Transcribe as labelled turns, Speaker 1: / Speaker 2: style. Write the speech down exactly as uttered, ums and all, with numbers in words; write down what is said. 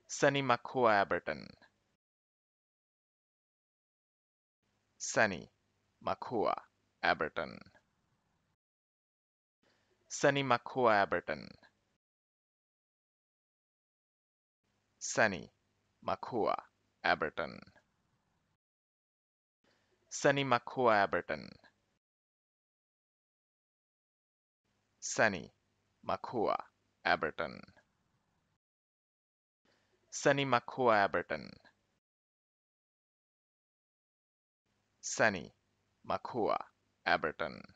Speaker 1: Sunny Makua Abberton. Sunny Makua Abberton. Sunny Makua Abberton. Sunny Makua Abberton. Sunny Makua Abberton. Sunny Makua Abberton. Sunny Makua Abberton. Sunny Makua Abberton.